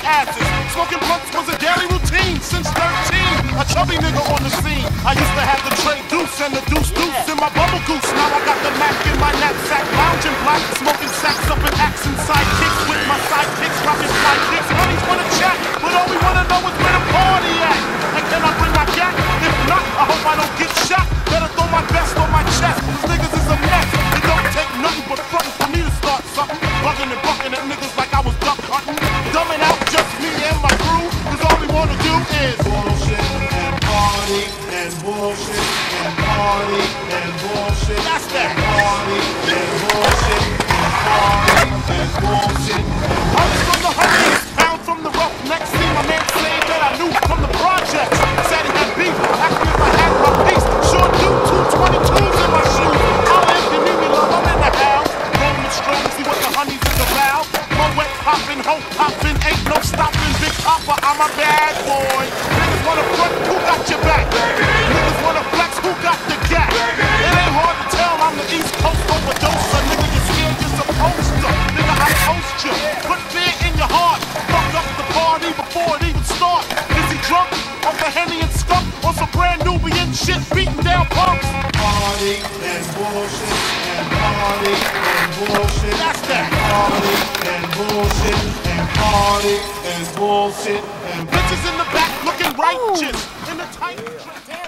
asses. Smoking blunts was a daily routine since 13. A chubby nigga on the scene. I used to have the tray deuce and the deuce in my bubble goose. Now I got the Mac in my knapsack, lounging black, smoking sacks up in accent sidekicks with my sidekicks, dropping fly kicks. Honeys wanna chat, but all we wanna know is where the party at. And can I bring my gat? If not, I hope I don't get shot. Better throw my vest on my chest. These niggas is a mess. It don't take nothing but frontin' for me to start something. Bugging and bucking at niggas like I was duck hunting. Dumbing out just me and my crew, cause all we wanna do is bullshit and party and bullshit and party and bullshit. That's that. Party and bullshit and party and bullshit. Honeys from the honeys, pound from the roughnecks. See my man say that I knew from the project. Said he had beef, asked me if I had my piece. Sure do, 222s in my shoes. I'll if you need me, love, I'm in the house. Rolling strong, see what the honeys is about. More wet poppin', hoe poppin', ain't no stoppin'. Big Papa, I'm a bad boy. Niggas wanna front, who got your back? Niggas wanna flex, who got the gap? It ain't hard to tell, I'm the East Coast overdoser. Nigga, you're scared, you're supposed to. Nigga, I toast you. Put fear in your heart. Fuck up the party before it even starts. Is he drunk off the Henny and skunk? Or some brand Nubian shit beating down punks? Party and bullshit and party and bullshit. That's that. Party and bullshit and party and bullshit and bitches in the back looking righteous in the tight.